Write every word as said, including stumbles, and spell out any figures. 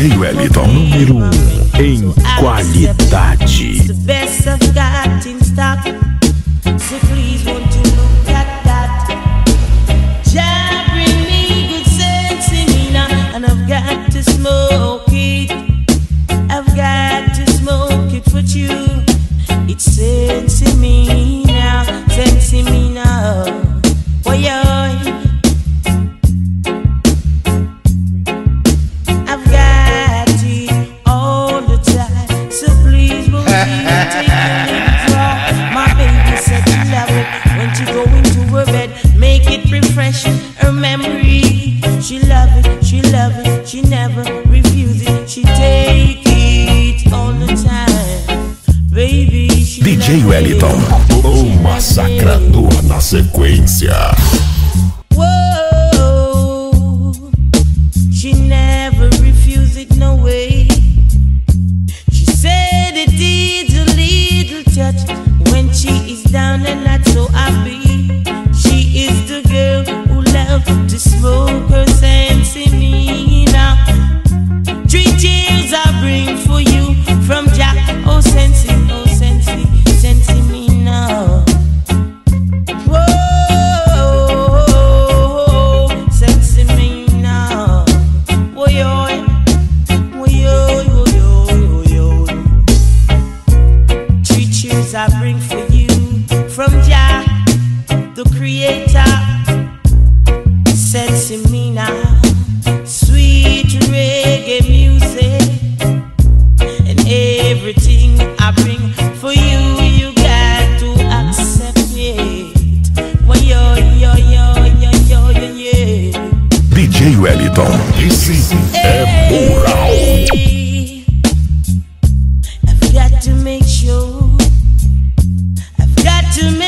J Wellington, número um em qualidade. The best I've got in stock. So please won't you look at that. Jah bring me good sense in me now, and I've got to smoke it. I've got to smoke it for you. It's sense in me now, sense in me now. Boy, I've got it all the time. So please won't you take it wrong. My baby said she love it when she go into her bed. Make it refresh her memory. She love it, she love it, she never refuse it. She take it all the time. Baby, she D J Wellington, o massacrador na sequência. Whoa, she never refused it, no way. She said it needs a little touch when she is down and not so happy. She is the girl who loves to smoke her sense in me now. Three cheers I bring for you from Jack. Oh, sense, oh, sense, sense in me now. Whoa, sense in me now. Whoa, yo, whoa, yo, yo, yo, yo. Three cheers I bring for you from Jack, the creator. Sense in me now. Sweet reggae music and everything I bring for you, you got to accept it. Well, yo, yo, yo, yo, yo, yo, yeah. D J Wellington, esse é moral. Hey, I've got to make sure. I've got to make